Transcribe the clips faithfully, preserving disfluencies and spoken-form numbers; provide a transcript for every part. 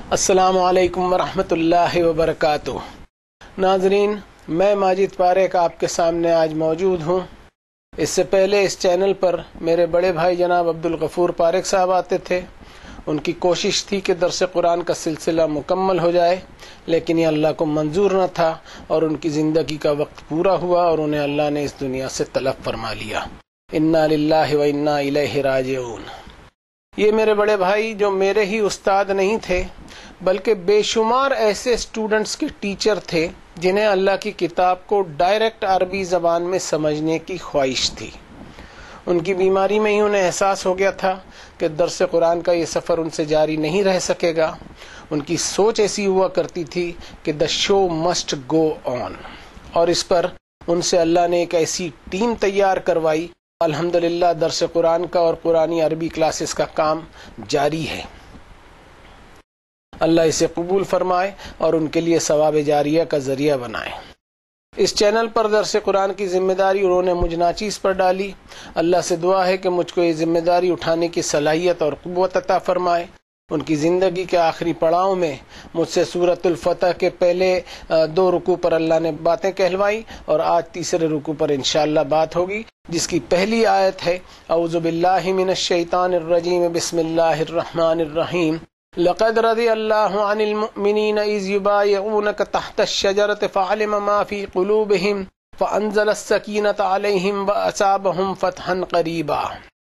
السلام علیکم ورحمۃ اللہ وبرکاتہ۔ ناظرین، میں ماجد پاریک آپ کے سامنے آج موجود ہوں۔ اس سے پہلے اس چینل پر میرے بڑے بھائی جناب عبدالغفور پاریک صاحب آتے تھے۔ ان کی کوشش تھی کہ درس قرآن کا سلسلہ مکمل ہو جائے، لیکن یہ اللہ کو منظور نہ تھا اور ان کی زندگی کا وقت پورا ہوا اور انہیں اللہ نے اس دنیا سے طلب فرما لیا۔ انا للہ و انا الیہ راجعون۔ یہ میرے بڑے بھائی جو میرے ہی استاد نہیں تھے بلکہ بے شمار ایسے اسٹوڈنٹس کے ٹیچر تھے جنہیں اللہ کی کتاب کو ڈائریکٹ عربی زبان میں سمجھنے کی خواہش تھی۔ ان کی بیماری میں ہی انہیں احساس ہو گیا تھا کہ درس قرآن کا یہ سفر ان سے جاری نہیں رہ سکے گا۔ ان کی سوچ ایسی ہوا کرتی تھی کہ دا شو مسٹ گو آن، اور اس پر ان سے اللہ نے ایک ایسی ٹیم تیار کروائی۔ الحمدللہ درس قرآن کا اور قرآنی عربی کلاسز کا کام جاری ہے۔ اللہ اسے قبول فرمائے اور ان کے لیے ثواب جاریہ کا ذریعہ بنائے۔ اس چینل پر درس قرآن کی ذمہ داری انہوں نے مجھ ناچیز پر ڈالی۔ اللہ سے دعا ہے کہ مجھ کو یہ ذمہ داری اٹھانے کی صلاحیت اور قوت عطا فرمائے۔ ان کی زندگی کے آخری پڑاؤ میں مجھ سے سورۃ الفتح کے پہلے دو رکوع پر اللہ نے باتیں کہلوائی، اور آج تیسرے رکوع پر انشاءاللہ بات ہوگی، جس کی پہلی آیت ہے اعوذ باللہ من الشیطان الرجیم بسم اللہ الرحمن الرحیم۔ لقد رضی اللہ عن المؤمنین اذ یبایعونک تحت الشجرۃ فعلم ما فی قلوبہم فانزل السکینۃ علیہم واصابہم فتحا قریبا۔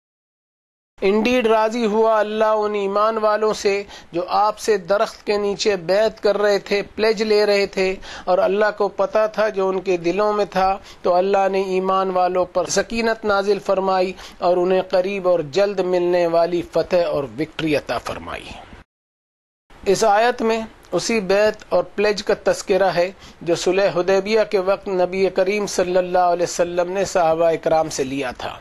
انڈیڈ راضی ہوا اللہ ان ایمان والوں سے جو آپ سے درخت کے نیچے بیعت کر رہے تھے، پلیج لے رہے تھے، اور اللہ کو پتا تھا جو ان کے دلوں میں تھا، تو اللہ نے ایمان والوں پر سکینت نازل فرمائی اور انہیں قریب اور جلد ملنے والی فتح اور وکٹری عطا فرمائی۔ اس آیت میں اسی بیعت اور پلیج کا تذکرہ ہے جو صلح حدیبیہ کے وقت نبی کریم صلی اللہ علیہ وسلم نے صحابہ اکرام سے لیا تھا۔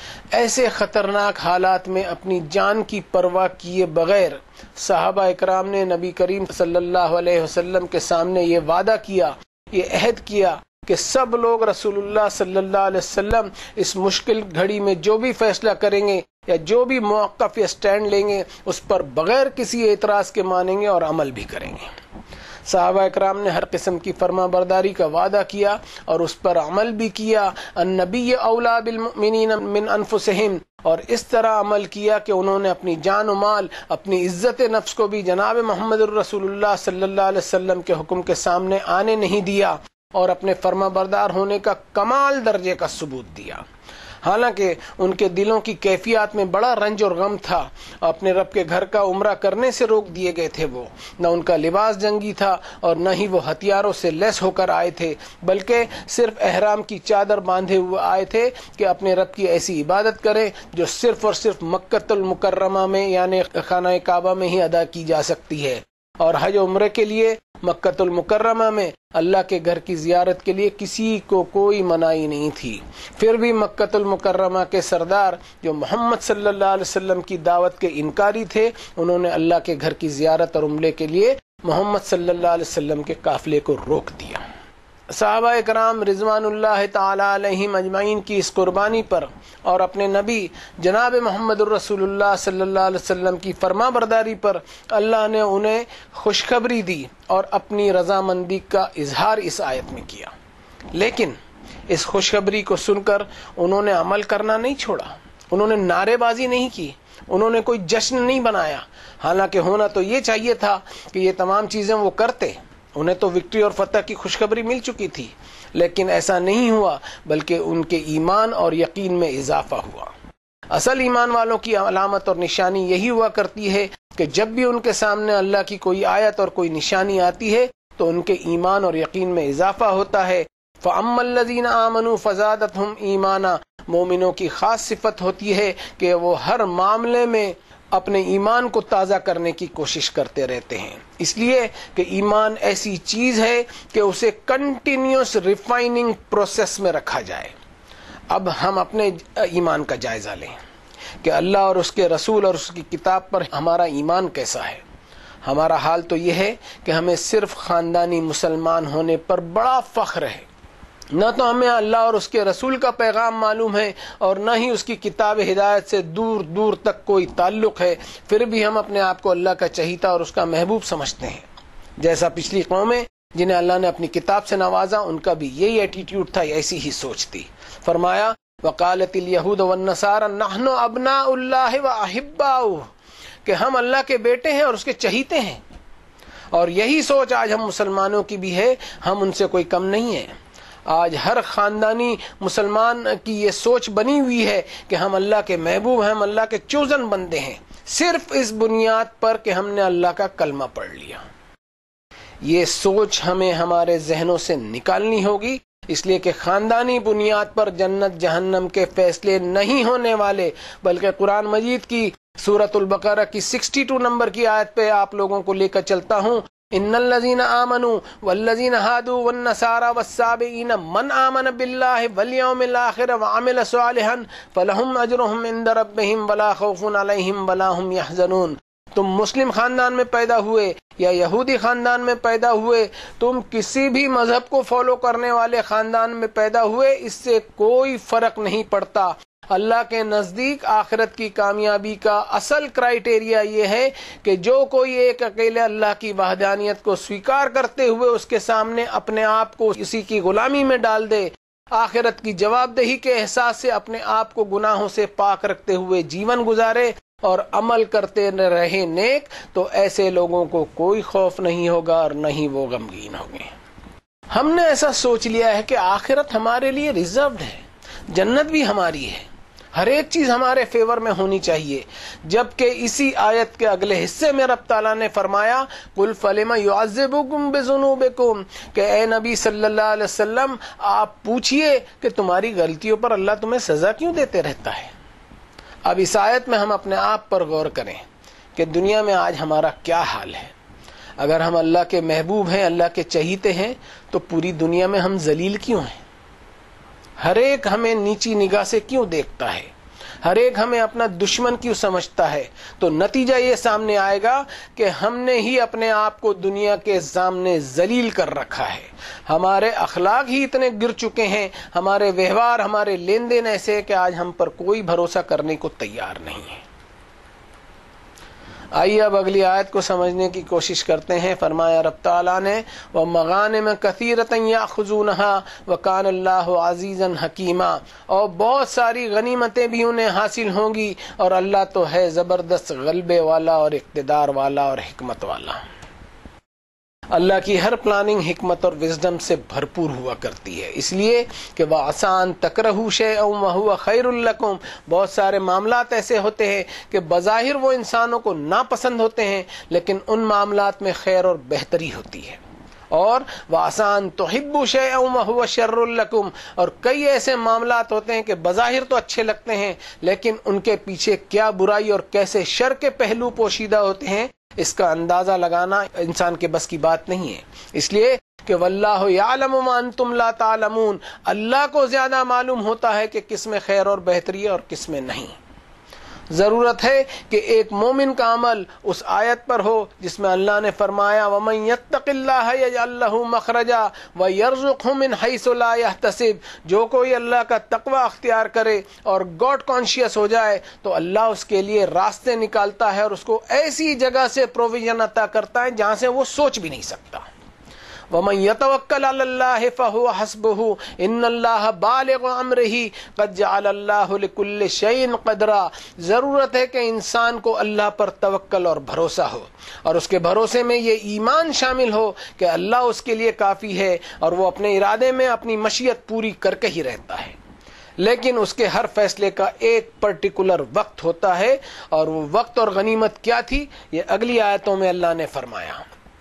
ایسے خطرناک حالات میں اپنی جان کی پرواہ کیے بغیر صحابہ اکرام نے نبی کریم صلی اللہ علیہ وسلم کے سامنے یہ وعدہ کیا، یہ عہد کیا کہ سب لوگ رسول اللہ صلی اللہ علیہ وسلم اس مشکل گھڑی میں جو بھی فیصلہ کریں گے یا جو بھی موقف یا سٹینڈ لیں گے اس پر بغیر کسی اعتراض کے مانیں گے اور عمل بھی کریں گے۔ صحابہ اکرام نے ہر قسم کی فرما برداری کا وعدہ کیا اور اس پر عمل بھی کیا۔ النبی اولا بالمؤمنین من انفسہم، اور اس طرح عمل کیا کہ انہوں نے اپنی جان و مال، اپنی عزت نفس کو بھی جناب محمد الرسول اللہ صلی اللہ علیہ وسلم کے حکم کے سامنے آنے نہیں دیا اور اپنے فرما بردار ہونے کا کمال درجے کا ثبوت دیا۔ حالانکہ ان کے دلوں کی کیفیات میں بڑا رنج اور غم تھا، اپنے رب کے گھر کا عمرہ کرنے سے روک دیے گئے تھے۔ وہ نہ ان کا لباس جنگی تھا اور نہ ہی وہ ہتھیاروں سے لیس ہو کر آئے تھے، بلکہ صرف احرام کی چادر باندھے ہوئے آئے تھے کہ اپنے رب کی ایسی عبادت کریں جو صرف اور صرف مکۃ المکرمہ میں یعنی خانہ کعبہ میں ہی ادا کی جا سکتی ہے، اور حج و عمرے کے لیے مکۃ المکرمہ میں اللہ کے گھر کی زیارت کے لیے کسی کو کوئی منائی نہیں تھی۔ پھر بھی مکۃ المکرمہ کے سردار جو محمد صلی اللہ علیہ وسلم کی دعوت کے انکاری تھے، انہوں نے اللہ کے گھر کی زیارت اور عمرے کے لیے محمد صلی اللہ علیہ وسلم کے قافلے کو روک دیا۔ صحابہ اکرام رضوان اللہ تعالی علیہم اجمعین کی اس قربانی پر اور اپنے نبی جناب محمد الرسول اللہ صلی اللہ علیہ وسلم کی فرما برداری پر اللہ نے انہیں خوشخبری دی اور اپنی رضامندی کا اظہار اس آیت میں کیا۔ لیکن اس خوشخبری کو سن کر انہوں نے عمل کرنا نہیں چھوڑا، انہوں نے نعرے بازی نہیں کی، انہوں نے کوئی جشن نہیں بنایا۔ حالانکہ ہونا تو یہ چاہیے تھا کہ یہ تمام چیزیں وہ کرتے، انہیں تو وکٹری اور فتح کی خوشخبری مل چکی تھی، لیکن ایسا نہیں ہوا، بلکہ ان کے ایمان اور یقین میں اضافہ ہوا۔ اصل ایمان والوں کی علامت اور نشانی یہی ہوا کرتی ہے کہ جب بھی ان کے سامنے اللہ کی کوئی آیت اور کوئی نشانی آتی ہے تو ان کے ایمان اور یقین میں اضافہ ہوتا ہے۔ فَأَمَّا الَّذِينَ آمَنُوا فَزَادَتْهُمْ ایمانا، مومنوں کی خاص صفت ہوتی ہے کہ وہ ہر معاملے میں اپنے ایمان کو تازہ کرنے کی کوشش کرتے رہتے ہیں، اس لیے کہ ایمان ایسی چیز ہے کہ اسے کنٹینیوس ریفائننگ پروسیس میں رکھا جائے۔ اب ہم اپنے ایمان کا جائزہ لیں کہ اللہ اور اس کے رسول اور اس کی کتاب پر ہمارا ایمان کیسا ہے۔ ہمارا حال تو یہ ہے کہ ہمیں صرف خاندانی مسلمان ہونے پر بڑا فخر ہے، نہ تو ہمیں اللہ اور اس کے رسول کا پیغام معلوم ہے اور نہ ہی اس کی کتاب ہدایت سے دور دور تک کوئی تعلق ہے، پھر بھی ہم اپنے آپ کو اللہ کا چہیتا اور اس کا محبوب سمجھتے ہیں۔ جیسا پچھلی قومیں جنہیں اللہ نے اپنی کتاب سے نوازا، ان کا بھی یہی ایٹیٹیوڈ تھا، ایسی ہی سوچ تھی۔ فرمایا وقالت الیہود والنصارى نحن ابناء اللہ واحباؤہ، کہ ہم اللہ کے بیٹے ہیں اور اس کے چہیتے ہیں، اور یہی سوچ آج ہم مسلمانوں کی بھی ہے، ہم ان سے کوئی کم نہیں ہیں۔ آج ہر خاندانی مسلمان کی یہ سوچ بنی ہوئی ہے کہ ہم اللہ کے محبوب ہیں، ہم اللہ کے چوزن بندے ہیں، صرف اس بنیاد پر کہ ہم نے اللہ کا کلمہ پڑھ لیا۔ یہ سوچ ہمیں ہمارے ذہنوں سے نکالنی ہوگی، اس لیے کہ خاندانی بنیاد پر جنت جہنم کے فیصلے نہیں ہونے والے، بلکہ قرآن مجید کی سورۃ البقرہ کی باسٹھ نمبر کی آیت پہ آپ لوگوں کو لے کر چلتا ہوں۔ ان الذين آمنوا والذين هادوا والنصارى والسابئين من آمن بالله واليوم الآخر وعمل صالحا فلهم أجرهم عند ربهم ولا خوف عليهم ولا هم يحزنون۔ تم مسلم خاندان میں پیدا ہوئے یا یہودی خاندان میں پیدا ہوئے، تم کسی بھی مذہب کو فالو کرنے والے خاندان میں پیدا ہوئے، اس سے کوئی فرق نہیں پڑتا۔ اللہ کے نزدیک آخرت کی کامیابی کا اصل کرائیٹیریا یہ ہے کہ جو کوئی ایک اکیلے اللہ کی وحدانیت کو سویکار کرتے ہوئے اس کے سامنے اپنے آپ کو اسی کی غلامی میں ڈال دے، آخرت کی جواب دہی کے احساس سے اپنے آپ کو گناہوں سے پاک رکھتے ہوئے جیون گزارے اور عمل کرتے رہے نیک، تو ایسے لوگوں کو کوئی خوف نہیں ہوگا اور نہ ہی وہ غمگین ہوں گے۔ ہم نے ایسا سوچ لیا ہے کہ آخرت ہمارے لیے ریزروڈ ہے، جنت بھی ہماری ہے، ہر ایک چیز ہمارے فیور میں ہونی چاہیے، جبکہ اسی آیت کے اگلے حصے میں رب تعالیٰ نے فرمایا قُلْ فَلِمَ يُعَذِّبُكُمْ بِذُنُوبِكُمْ، کہ اے نبی صلی اللہ علیہ وسلم آپ پوچھئے کہ تمہاری غلطیوں پر اللہ تمہیں سزا کیوں دیتے رہتا ہے۔ اب اس آیت میں ہم اپنے آپ پر غور کریں کہ دنیا میں آج ہمارا کیا حال ہے۔ اگر ہم اللہ کے محبوب ہیں، اللہ کے چہیتے ہیں، تو پوری دنیا میں ہم ذلیل کیوں ہیں؟ ہر ایک ہمیں نیچی نگاہ سے کیوں دیکھتا ہے؟ ہر ایک ہمیں اپنا دشمن کیوں سمجھتا ہے؟ تو نتیجہ یہ سامنے آئے گا کہ ہم نے ہی اپنے آپ کو دنیا کے سامنے ذلیل کر رکھا ہے۔ ہمارے اخلاق ہی اتنے گر چکے ہیں، ہمارے ویوہار، ہمارے لین دین ایسے ہیں کہ آج ہم پر کوئی بھروسہ کرنے کو تیار نہیں ہے۔ آئیے اب اگلی آیت کو سمجھنے کی کوشش کرتے ہیں۔ فرمایا رب تعالیٰ نے وَمَغَانِمَ كَثِيرَةً يَأْخُذُونَهَا وَكَانَ اللَّهُ عَزِيزًا حَكِيمًا، اور بہت ساری غنیمتیں بھی انہیں حاصل ہوں گی، اور اللہ تو ہے زبردست غلبے والا اور اقتدار والا اور حکمت والا۔ اللہ کی ہر پلاننگ حکمت اور وزڈم سے بھرپور ہوا کرتی ہے، اس لیے کہ وَعَسَىٰ أَن تَكْرَهُوا شَيْئًا وَهُوَ خَيْرٌ لَكُمْ، بہت سارے معاملات ایسے ہوتے ہیں کہ بظاہر وہ انسانوں کو ناپسند ہوتے ہیں، لیکن ان معاملات میں خیر اور بہتری ہوتی ہے۔ اور وَعَسَىٰ أَن تُحِبُّوا شَيْئًا وَهُوَ شَرٌّ لَكُمْ، اور کئی ایسے معاملات ہوتے ہیں کہ بظاہر تو اچھے لگتے ہیں، لیکن ان کے پیچھے کیا برائی اور کیسے شر کے پہلو پوشیدہ ہوتے ہیں، اس کا اندازہ لگانا انسان کے بس کی بات نہیں ہے۔ اس لیے کہ واللہ یعلم ما انتم لا تعلمون، اللہ کو زیادہ معلوم ہوتا ہے کہ کس میں خیر اور بہتری ہے اور کس میں نہیں۔ ضرورت ہے کہ ایک مومن کا عمل اس آیت پر ہو جس میں اللہ نے فرمایا وَمَن يَتَّقِ اللَّهَ يَجْعَل لَّهُ مَخْرَجًا وَيَرْزُقْهُ مِنْ حَيْثُ لَا يَحْتَسِبُ، جو کوئی اللہ کا تقوی اختیار کرے اور گاڈ کانشیس ہو جائے تو اللہ اس کے لیے راستے نکالتا ہے اور اس کو ایسی جگہ سے پروویژن عطا کرتا ہے جہاں سے وہ سوچ بھی نہیں سکتا۔ وَمَن يَتَوَكَّلْ عَلَى اللَّهِ فَهُوَ حَسْبُهُ إِنَّ اللَّهَ بَالِغُ أَمْرِهِ قَدْ جَعَلَ اللَّهُ لِكُلِّ شَيْءٍ قَدْرًا، ضرورت ہے کہ انسان کو اللہ پر توکل اور بھروسہ ہو، اور اس کے بھروسے میں یہ ایمان شامل ہو کہ اللہ اس کے لیے کافی ہے اور وہ اپنے ارادے میں اپنی مشیت پوری کر کے ہی رہتا ہے۔ لیکن اس کے ہر فیصلے کا ایک پرٹیکولر وقت ہوتا ہے، اور وہ وقت اور غنیمت کیا تھی یہ اگلی آیتوں میں اللہ نے فرمایا۔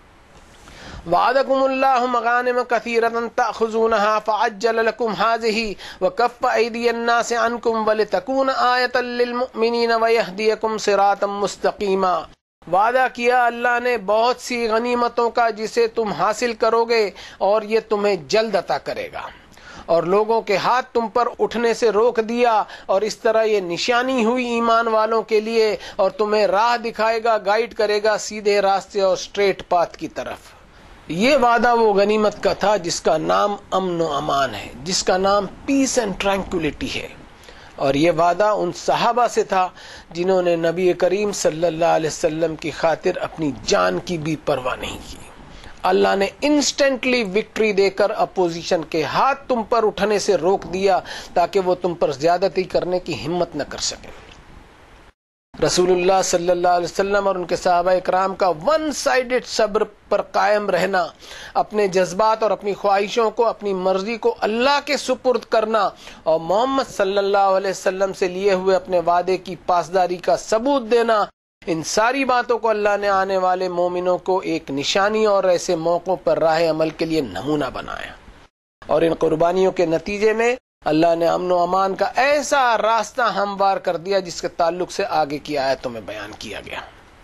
وعدکم اللہ مغانم کثیرۃ تأخذونها فعجل لکم هذه وکف ایدی الناس عنکم ولتکون آیۃ للمؤمنین ویہدیکم صراطا مستقیما، وعدہ کیا اللہ نے بہت سی غنیمتوں کا جسے تم حاصل کرو گے اور یہ تمہیں جلد عطا کرے گا، اور لوگوں کے ہاتھ تم پر اٹھنے سے روک دیا، اور اس طرح یہ نشانی ہوئی ایمان والوں کے لیے اور تمہیں راہ دکھائے گا، گائیڈ کرے گا سیدھے راستے اور اسٹریٹ پاتھ کی طرف۔ یہ وعدہ وہ غنیمت کا تھا جس کا نام امن و امان ہے، جس کا نام پیس اینڈ ٹرانکولیٹی ہے، اور یہ وعدہ ان صحابہ سے تھا جنہوں نے نبی کریم صلی اللہ علیہ وسلم کی خاطر اپنی جان کی بھی پرواہ نہیں کی۔ اللہ نے انسٹنٹلی وکٹری دے کر اپوزیشن کے ہاتھ تم پر اٹھنے سے روک دیا تاکہ وہ تم پر زیادتی کرنے کی ہمت نہ کر سکیں۔ رسول اللہ صلی اللہ علیہ وسلم اور ان کے صحابہ اکرام کا ون سائیڈڈ صبر پر قائم رہنا، اپنے جذبات اور اپنی خواہشوں کو، اپنی مرضی کو اللہ کے سپرد کرنا، اور محمد صلی اللہ علیہ وسلم سے لیے ہوئے اپنے وعدے کی پاسداری کا ثبوت دینا، ان ساری باتوں کو اللہ نے آنے والے مومنوں کو ایک نشانی اور ایسے موقعوں پر راہ عمل کے لیے نمونہ بنایا، اور ان قربانیوں کے نتیجے میں اللہ نے امن و امان کا ایسا راستہ ہموار کر دیا جس کے تعلق سے آگے کی آیتوں میں بیان کیا گیا۔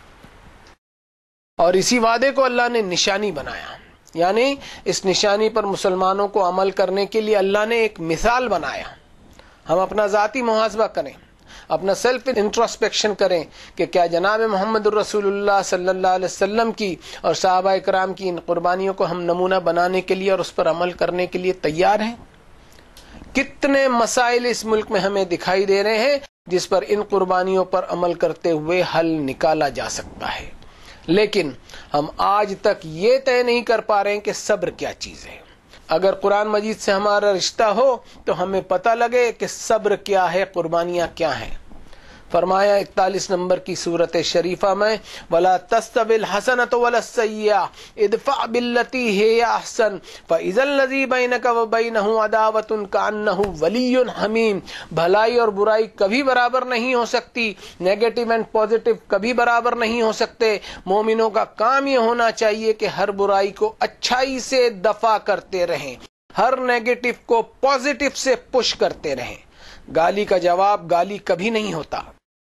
اور اسی وعدے کو اللہ نے نشانی بنایا، یعنی اس نشانی پر مسلمانوں کو عمل کرنے کے لیے اللہ نے ایک مثال بنایا۔ ہم اپنا ذاتی محاسبہ کریں، اپنا سیلف انٹروسپیکشن کریں کہ کیا جناب محمد الرسول اللہ صلی اللہ علیہ وسلم کی اور صحابہ اکرام کی ان قربانیوں کو ہم نمونہ بنانے کے لیے اور اس پر عمل کرنے کے لیے تیار ہیں؟ کتنے مسائل اس ملک میں ہمیں دکھائی دے رہے ہیں جس پر ان قربانیوں پر عمل کرتے ہوئے حل نکالا جا سکتا ہے، لیکن ہم آج تک یہ طے نہیں کر پا رہے ہیں کہ صبر کیا چیز ہے۔ اگر قرآن مجید سے ہمارا رشتہ ہو تو ہمیں پتہ لگے کہ صبر کیا ہے، قربانیاں کیا ہیں۔ فرمایا اکتالیس نمبر کی سورت شریفہ میں، وَلَا تَسْتَوِي الْحَسَنَةُ وَلَا السَّيِّئَةُ ادْفَعْ بِالَّتِي هِيَ أَحْسَنُ فَإِذَا الَّذِي بَيْنَكَ وَبَيْنَهُ عَدَاوَةٌ كَأَنَّهُ وَلِيٌّ حَمِيمٌ۔ بھلائی اور برائی کبھی برابر نہیں ہو سکتی، نیگیٹو اینڈ پازیٹو کبھی برابر نہیں ہو سکتے۔ مومنوں کا کام یہ ہونا چاہیے کہ ہر برائی کو اچھائی سے دفع کرتے رہیں، ہر نیگیٹو کو پازیٹو سے پش کرتے رہیں۔ گالی کا جواب گالی کبھی نہیں ہوتا،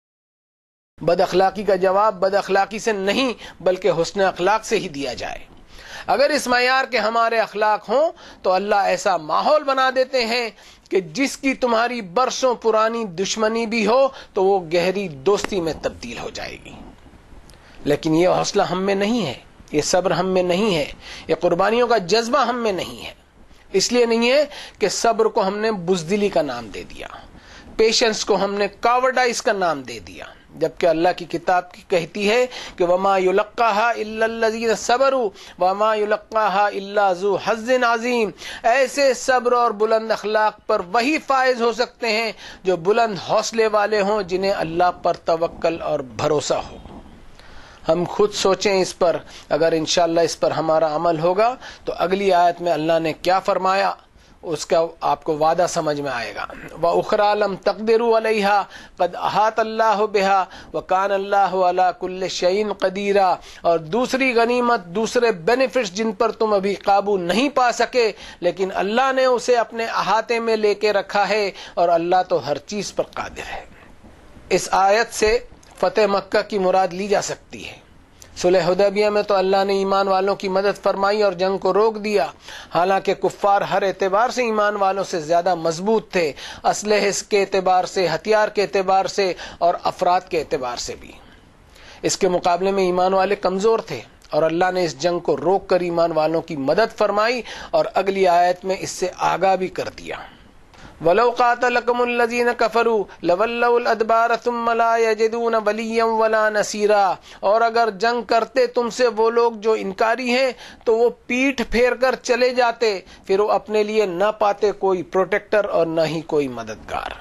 بد اخلاقی کا جواب بد اخلاقی سے نہیں بلکہ حسن اخلاق سے ہی دیا جائے۔ اگر اس معیار کے ہمارے اخلاق ہوں تو اللہ ایسا ماحول بنا دیتے ہیں کہ جس کی تمہاری برسوں پرانی دشمنی بھی ہو تو وہ گہری دوستی میں تبدیل ہو جائے گی۔ لیکن یہ حوصلہ ہم میں نہیں ہے، یہ صبر ہم میں نہیں ہے، یہ قربانیوں کا جذبہ ہم میں نہیں ہے۔ اس لیے نہیں ہے کہ صبر کو ہم نے بزدلی کا نام دے دیا، پیشنس کو ہم نے کاورڈائز کا نام دے دیا، جبکہ اللہ کی کتاب کی کہتی ہے کہ وما یلقاها الا الذین صبروا وما یلقاها الا ذو حظ عظیم۔ ایسے صبر اور بلند اخلاق پر وہی فائز ہو سکتے ہیں جو بلند حوصلے والے ہوں، جنہیں اللہ پر توکل اور بھروسہ ہو۔ ہم خود سوچیں اس پر، اگر انشاءاللہ اس پر ہمارا عمل ہوگا تو اگلی آیت میں اللہ نے کیا فرمایا اس کا آپ کو وعدہ سمجھ میں آئے گا۔ وَأُخْرَىٰ لَمْ تَقْدِرُوا عَلَيْهَا قَدْ أَحَاطَ اللَّهُ بِهَا وَكَانَ اللَّهُ عَلَىٰ كُلِّ شَيْءٍ قَدِيرًا۔ اور دوسری غنیمت، دوسرے بینیفٹس جن پر تم ابھی قابو نہیں پا سکے لیکن اللہ نے اسے اپنے احاطے میں لے کے رکھا ہے، اور اللہ تو ہر چیز پر قادر ہے۔ اس آیت سے فتح مکہ کی مراد لی جا سکتی ہے۔ صلح حدیبیہ میں تو اللہ نے ایمان والوں کی مدد فرمائی اور جنگ کو روک دیا، حالانکہ کفار ہر اعتبار سے ایمان والوں سے زیادہ مضبوط تھے، اسلحے کے اعتبار سے، ہتھیار کے اعتبار سے اور افراد کے اعتبار سے بھی۔ اس کے مقابلے میں ایمان والے کمزور تھے، اور اللہ نے اس جنگ کو روک کر ایمان والوں کی مدد فرمائی، اور اگلی آیت میں اس سے آگاہ بھی کر دیا۔ وَلَوْ قَاتَلَكُمُ الَّذِينَ كَفَرُوا لَوَلَّوُا الْأَدْبَارَ ثُمَّ لَا يَجِدُونَ وَلِيًّا وَلَا نَصِيرًا۔ اور اگر جنگ کرتے تم سے وہ لوگ جو انکاری ہیں تو وہ پیٹھ پھیر کر چلے جاتے، پھر وہ اپنے لیے نہ پاتے کوئی پروٹیکٹر اور نہ ہی کوئی مددگار۔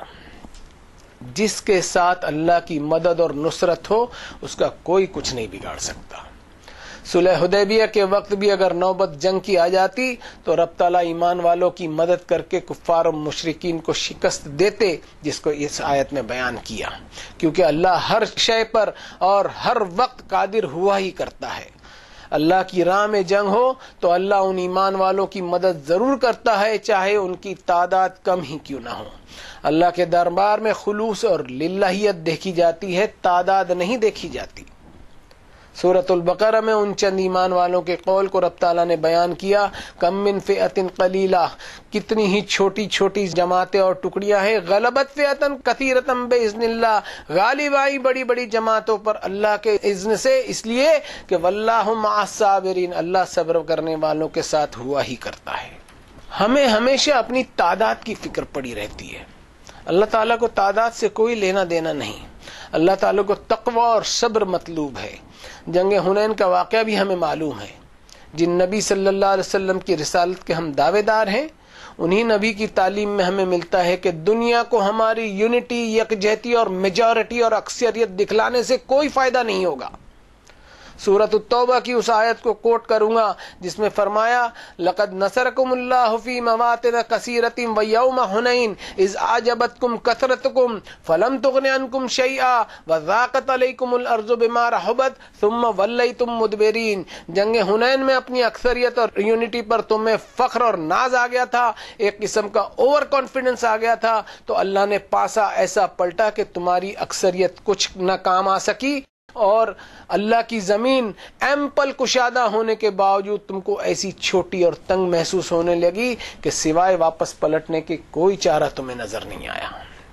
جس کے ساتھ اللہ کی مدد اور نصرت ہو اس کا کوئی کچھ نہیں بگاڑ سکتا۔ صلح حدیبیہ کے وقت بھی اگر نوبت جنگ کی آ جاتی تو رب تعالیٰ ایمان والوں کی مدد کر کے کفار و مشرکین کو شکست دیتے، جس کو اس آیت میں بیان کیا، کیونکہ اللہ ہر شے پر اور ہر وقت قادر ہوا ہی کرتا ہے۔ اللہ کی راہ میں جنگ ہو تو اللہ ان ایمان والوں کی مدد ضرور کرتا ہے، چاہے ان کی تعداد کم ہی کیوں نہ ہو۔ اللہ کے دربار میں خلوص اور للہیت دیکھی جاتی ہے، تعداد نہیں دیکھی جاتی۔ سورۃ البقرہ میں ان چند ایمان والوں کے قول کو رب تعالیٰ نے بیان کیا، کم من فئۃ قلیلہ، کتنی ہی چھوٹی چھوٹی جماعتیں اور ٹکڑیاں ہیں، غلبت فئۃ کثیرۃ باذن اللہ، غالب آئی بڑی بڑی جماعتوں پر اللہ کے اذن سے، اس لیے کہ واللہ مع الصابرین، اللہ صبر کرنے والوں کے ساتھ ہوا ہی کرتا ہے۔ ہمیں ہمیشہ اپنی تعداد کی فکر پڑی رہتی ہے، اللہ تعالیٰ کو تعداد سے کوئی لینا دینا نہیں، اللہ تعالیٰ کو تقوی اور صبر مطلوب ہے۔ جنگ حنین کا واقعہ بھی ہمیں معلوم ہے، جن نبی صلی اللہ علیہ وسلم کی رسالت کے ہم دعوے دار ہیں، انہی نبی کی تعلیم میں ہمیں ملتا ہے کہ دنیا کو ہماری یونٹی، یکجہتی اور میجورٹی اور اکثریت دکھلانے سے کوئی فائدہ نہیں ہوگا۔ سورۃ التوبہ کی اس آیت کو کوٹ کروں گا جس میں فرمایا، لقد نصرکم اللہ فی مواطن کثیرۃ ویوم حنین اذ اعجبتکم کثرتکم فلم تغن عنکم شیئا وضاقت علیکم الارض بما رحبت ثم ولیتم مدبرین۔ جنگ حنین میں اپنی اکثریت اور یونٹی پر تمہیں فخر اور ناز آ گیا تھا، ایک قسم کا اوور کانفیڈنس آ گیا تھا، تو اللہ نے پاسا ایسا پلٹا کہ تمہاری اکثریت کچھ نہ کام آ سکی، اور اللہ کی زمین ایمپل کشادہ ہونے کے باوجود تم کو ایسی چھوٹی اور تنگ محسوس ہونے لگی کہ سوائے واپس پلٹنے کے کوئی چارہ تمہیں نظر نہیں آیا۔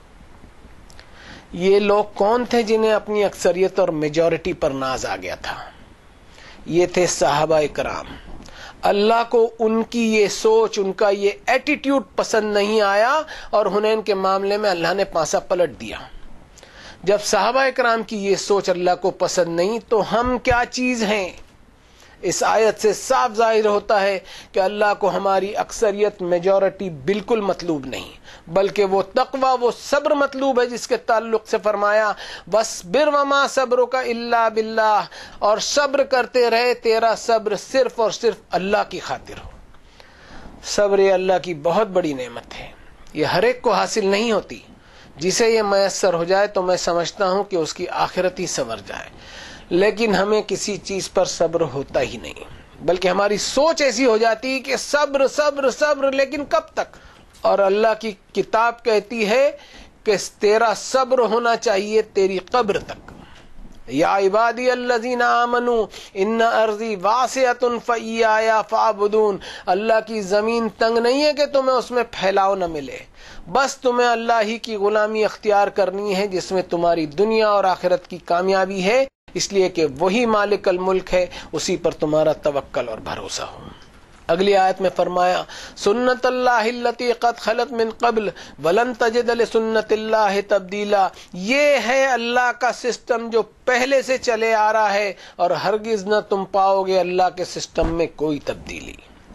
یہ لوگ کون تھے جنہیں اپنی اکثریت اور میجورٹی پر ناز آ گیا تھا؟ یہ تھے صحابہ کرام۔ اللہ کو ان کی یہ سوچ، ان کا یہ ایٹیٹیوڈ پسند نہیں آیا، اور حنین کے معاملے میں اللہ نے پانسا پلٹ دیا۔ جب صحابہ کرام کی یہ سوچ اللہ کو پسند نہیں تو ہم کیا چیز ہیں؟ اس آیت سے صاف ظاہر ہوتا ہے کہ اللہ کو ہماری اکثریت، میجورٹی بالکل مطلوب نہیں، بلکہ وہ تقوی، وہ صبر مطلوب ہے، جس کے تعلق سے فرمایا وَاصْبِرْ وَمَا صَبْرُكَ إِلَّا بِاللَّهِ، اور صبر کرتے رہے، تیرا صبر صرف اور صرف اللہ کی خاطر ہو۔ صبر یہ اللہ کی بہت بڑی نعمت ہے، یہ ہر ایک کو حاصل نہیں ہوتی۔ جسے یہ میسر ہو جائے تو میں سمجھتا ہوں کہ اس کی آخرت ہی سنور جائے، لیکن ہمیں کسی چیز پر صبر ہوتا ہی نہیں، بلکہ ہماری سوچ ایسی ہو جاتی ہے کہ صبر صبر صبر، لیکن کب تک؟ اور اللہ کی کتاب کہتی ہے کہ تیرا صبر ہونا چاہیے تیری قبر تک۔ یا عبادی الذین آمنوا ان ارضی واسعۃ فایایا فاعبدون، اللہ کی زمین تنگ نہیں ہے کہ تمہیں اس میں پھیلاؤ نہ ملے، بس تمہیں اللہ ہی کی غلامی اختیار کرنی ہے جس میں تمہاری دنیا اور آخرت کی کامیابی ہے، اس لیے کہ وہی مالک الملک ہے، اسی پر تمہارا توکل اور بھروسہ ہو۔ اگلی آیت میں فرمایا سنت اللہ التی قد خلت من قبل ولن تجد لسنت اللہ تبدیلا، یہ ہے اللہ کا سسٹم جو پہلے سے چلے آ رہا ہے، اور ہرگز نہ تم پاؤ گے اللہ کے سسٹم میں کوئی تبدیلی۔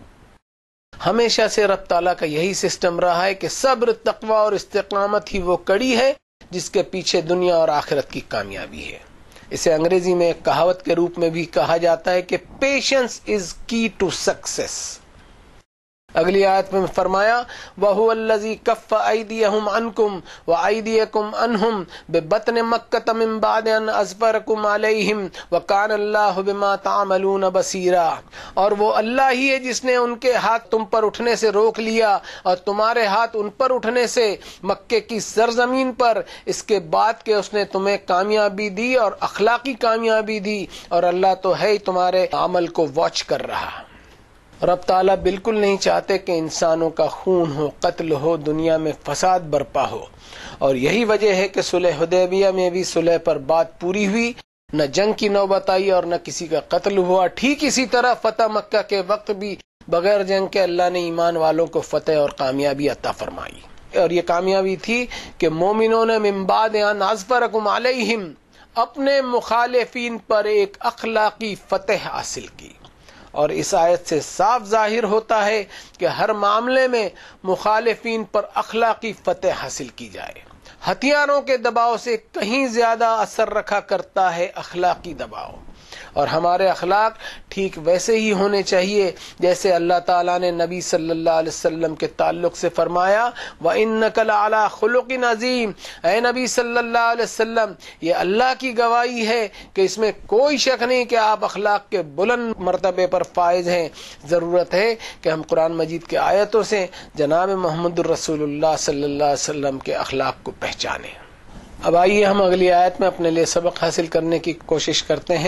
ہمیشہ سے رب تعالیٰ کا یہی سسٹم رہا ہے کہ صبر، تقوی اور استقامت ہی وہ کڑی ہے جس کے پیچھے دنیا اور آخرت کی کامیابی ہے۔ اسے انگریزی میں ایک کہاوت کے روپ میں بھی کہا جاتا ہے کہ پیشنس از کی ٹو سکسیس۔ اگلی آیت میں فرمایا وَهُوَ الَّذِي كَفَّ أَيْدِيَهُمْ عَنْكُمْ وَأَيْدِيَكُمْ عَنْهُمْ بِبَطْنِ مَكَّةَ مِنْ بَعْدِ أَنْ أَظْفَرَكُمْ عَلَيْهِمْ وَكَانَ اللَّهُ بِمَا تَعْمَلُونَ بَصِيرًا، اور وہ اللہ ہی ہے جس نے ان کے ہاتھ تم پر اٹھنے سے روک لیا اور تمہارے ہاتھ ان پر اٹھنے سے مکے کی سرزمین پر، اس کے بعد کہ اس نے تمہیں کامیابی دی اور اخلاقی کامیابی دی، اور اللہ تو ہے ہی تمہارے عمل کو واچ کر رہا۔ رب تعالیٰ بالکل نہیں چاہتے کہ انسانوں کا خون ہو، قتل ہو، دنیا میں فساد برپا ہو، اور یہی وجہ ہے کہ صلح حدیبیہ میں بھی صلح پر بات پوری ہوئی، نہ جنگ کی نوبت آئی اور نہ کسی کا قتل ہوا۔ ٹھیک اسی طرح فتح مکہ کے وقت بھی بغیر جنگ کے اللہ نے ایمان والوں کو فتح اور کامیابی عطا فرمائی، اور یہ کامیابی تھی کہ مومنوں نے من بعد ان اظفرکم علیہم، اپنے مخالفین پر ایک اخلاقی فتح حاصل کی۔ اور اس آیت سے صاف ظاہر ہوتا ہے کہ ہر معاملے میں مخالفین پر اخلاقی فتح حاصل کی جائے۔ ہتھیاروں کے دباؤ سے کہیں زیادہ اثر رکھا کرتا ہے اخلاقی دباؤ، اور ہمارے اخلاق ٹھیک ویسے ہی ہونے چاہیے جیسے اللہ تعالیٰ نے نبی صلی اللہ علیہ وسلم کے تعلق سے فرمایا وَإِنَّكَ لَعَلَىٰ خُلُقٍ عَظِيمٍ، اے نبی صلی اللہ علیہ وسلم، یہ اللہ کی گواہی ہے کہ اس میں کوئی شک نہیں کہ آپ اخلاق کے بلند مرتبے پر فائز ہیں۔ ضرورت ہے کہ ہم قرآن مجید کے آیتوں سے جناب محمد الرسول اللہ صلی اللہ علیہ وسلم کے اخلاق کو پہچانیں۔ اب آئیے ہم اگلی آیت میں اپنے لیے سبق حاصل کرنے کی کوشش کرتے ہیں۔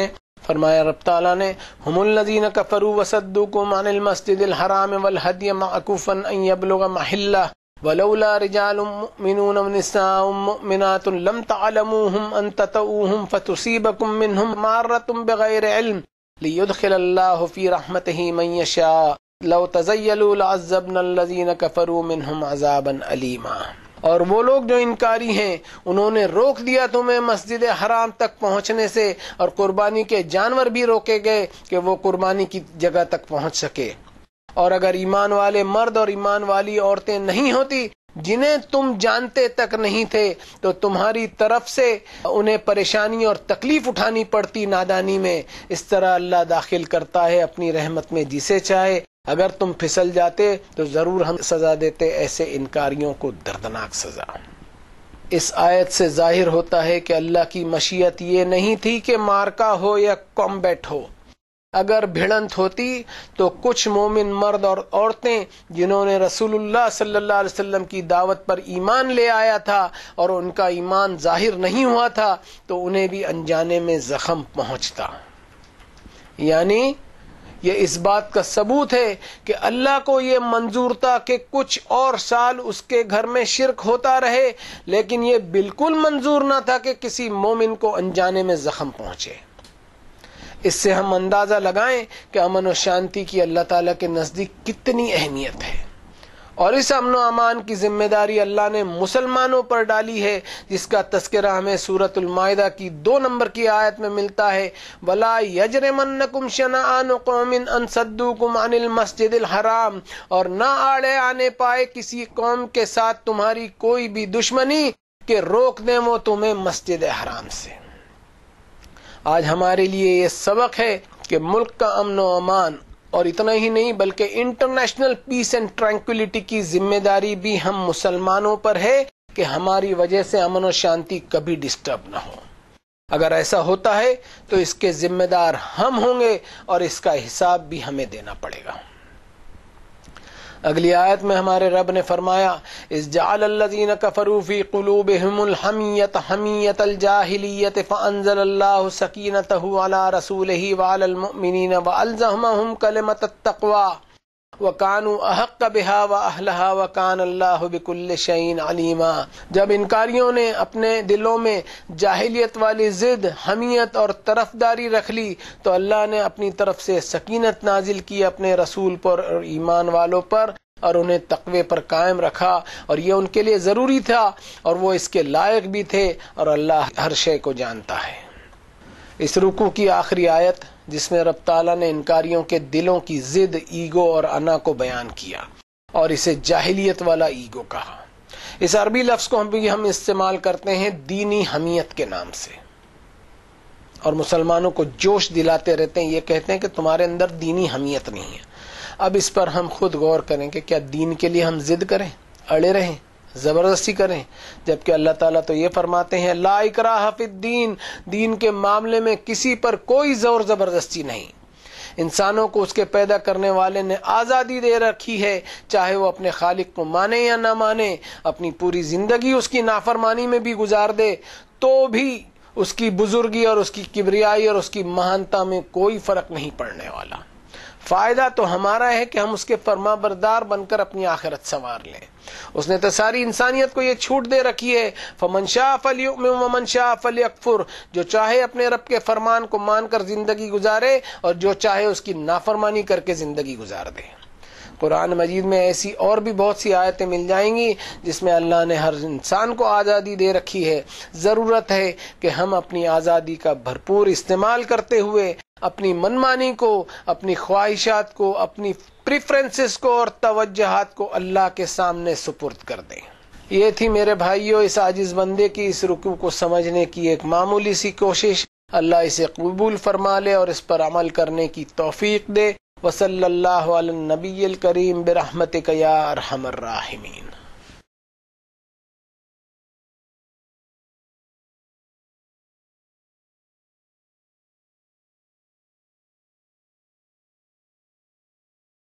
فرمایا رب تعالیٰ نے ہم الذین کفروا وصدوکم عن المسجد الحرام والہدی معکوفا ان یبلغ محلہ ولولا رجال مؤمنون ونساء مؤمنات لم تعلموهم ان تطؤوهم فتصيبكم منهم معرة بغير علم ليدخل الله في رحمته من يشاء لو تزيلوا لعذبنا الذين كفروا منهم عذابا أليما۔ اور وہ لوگ جو انکاری ہیں انہوں نے روک دیا تمہیں مسجد حرام تک پہنچنے سے، اور قربانی کے جانور بھی روکے گئے کہ وہ قربانی کی جگہ تک پہنچ سکے۔ اور اگر ایمان والے مرد اور ایمان والی عورتیں نہیں ہوتی جنہیں تم جانتے تک نہیں تھے تو تمہاری طرف سے انہیں پریشانی اور تکلیف اٹھانی پڑتی نادانی میں۔ اس طرح اللہ داخل کرتا ہے اپنی رحمت میں جسے چاہے۔ اگر تم پھسل جاتے تو ضرور ہم سزا دیتے ایسے انکاریوں کو دردناک سزا۔ اس آیت سے ظاہر ہوتا ہے کہ اللہ کی مشیت یہ نہیں تھی کہ مارکا ہو یا کمبیٹ ہو۔ اگر بھڑنت ہوتی تو کچھ مومن مرد اور عورتیں جنہوں نے رسول اللہ صلی اللہ علیہ وسلم کی دعوت پر ایمان لے آیا تھا اور ان کا ایمان ظاہر نہیں ہوا تھا تو انہیں بھی انجانے میں زخم پہنچتا۔ یعنی یہ اس بات کا ثبوت ہے کہ اللہ کو یہ منظور تھا کہ کچھ اور سال اس کے گھر میں شرک ہوتا رہے، لیکن یہ بالکل منظور نہ تھا کہ کسی مومن کو انجانے میں زخم پہنچے۔ اس سے ہم اندازہ لگائیں کہ امن و شانتی کی اللہ تعالیٰ کے نزدیک کتنی اہمیت ہے، اور اس امن و امان کی ذمہ داری اللہ نے مسلمانوں پر ڈالی ہے، جس کا تذکرہ ہمیں سورۃ المائدہ کی دو نمبر کی آیت میں ملتا ہے۔ وَلَا يَجْرِمَنَّكُمْ شَنَآنُ قَوْمٍ أَن صَدُّوكُمْ عَنِ الْمَسْجِدِ الْحَرَامِ، اور نہ آڑے آنے پائے کسی قوم کے ساتھ تمہاری کوئی بھی دشمنی کہ روک دیں وہ تمہیں مسجد حرام سے۔ آج ہمارے لیے یہ سبق ہے کہ ملک کا امن و امان، اور اتنا ہی نہیں بلکہ انٹرنیشنل پیس اینڈ ٹرانکولیٹی کی ذمہ داری بھی ہم مسلمانوں پر ہے کہ ہماری وجہ سے امن و شانتی کبھی ڈسٹرب نہ ہو۔ اگر ایسا ہوتا ہے تو اس کے ذمہ دار ہم ہوں گے اور اس کا حساب بھی ہمیں دینا پڑے گا۔ اگلی آیت میں ہمارے رب نے فرمایا اذ جعل الذین کفروا فی قلوبہم الحمیۃ حمیۃ الجاہلیۃ فانزل اللہ سکینتہ علی رسولہ وعلی المؤمنین والزمہم کلمۃ التقوی وکانوا احق بہا واہلہا وکان اللہ بکل شیء علیما۔ جب انکاریوں نے اپنے دلوں میں جاہلیت والی ضد، حمیت اور طرفداری رکھ لی تو اللہ نے اپنی طرف سے سکینت نازل کی اپنے رسول پر اور ایمان والوں پر، اور انہیں تقوی پر قائم رکھا، اور یہ ان کے لیے ضروری تھا اور وہ اس کے لائق بھی تھے، اور اللہ ہر شے کو جانتا ہے۔ اس رکوع کی آخری آیت جس میں رب تعالیٰ نے انکاریوں کے دلوں کی ضد، ایگو اور انا کو بیان کیا اور اسے جاہلیت والا ایگو کہا۔ اس عربی لفظ کو ہم بھی ہم استعمال کرتے ہیں دینی حمیت کے نام سے، اور مسلمانوں کو جوش دلاتے رہتے ہیں، یہ کہتے ہیں کہ تمہارے اندر دینی حمیت نہیں ہے۔ اب اس پر ہم خود غور کریں کہ کیا دین کے لیے ہم ضد کریں، اڑے رہیں، زبردستی کریں، جبکہ اللہ تعالیٰ تو یہ فرماتے ہیں لا اکراہ فی الدین، دین کے معاملے میں کسی پر کوئی زور زبردستی نہیں۔ انسانوں کو اس کے پیدا کرنے والے نے آزادی دے رکھی ہے، چاہے وہ اپنے خالق کو مانے یا نہ مانے، اپنی پوری زندگی اس کی نافرمانی میں بھی گزار دے تو بھی اس کی بزرگی اور اس کی کبریائی اور اس کی مہانتا میں کوئی فرق نہیں پڑنے والا۔ فائدہ تو ہمارا ہے کہ ہم اس کے فرما بردار بن کر اپنی آخرت سنوار لیں۔ اس نے تو ساری انسانیت کو یہ چھوٹ دے رکھی ہے فمن شاء فلیؤمن ومن شاء فلیکفر، جو چاہے اپنے رب کے فرمان کو مان کر زندگی گزارے اور جو چاہے اس کی نافرمانی کر کے زندگی گزار دے۔ قرآن مجید میں ایسی اور بھی بہت سی آیتیں مل جائیں گی جس میں اللہ نے ہر انسان کو آزادی دے رکھی ہے۔ ضرورت ہے کہ ہم اپنی آزادی کا بھرپور استعمال کرتے ہوئے اپنی منمانی کو، اپنی خواہشات کو، اپنی پریفرنسز کو اور توجہات کو اللہ کے سامنے سپرد کر دیں۔ یہ تھی میرے بھائیوں اس عاجز بندے کی اس رکوع کو سمجھنے کی ایک معمولی سی کوشش۔ اللہ اسے قبول فرما لے اور اس پر عمل کرنے کی توفیق دے۔ وصلی اللہ علی النبی الکریم برحمتک یا ارحم الراحمین۔